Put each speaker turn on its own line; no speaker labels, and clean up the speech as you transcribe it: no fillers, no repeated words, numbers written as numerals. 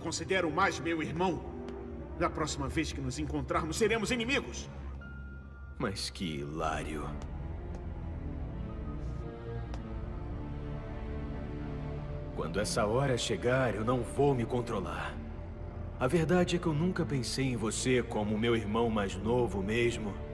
considero mais meu irmão. Da próxima vez que nos encontrarmos, seremos inimigos.
Mas que hilário. Quando essa hora chegar, eu não vou me controlar. A verdade é que eu nunca pensei em você como meu irmão mais novo mesmo.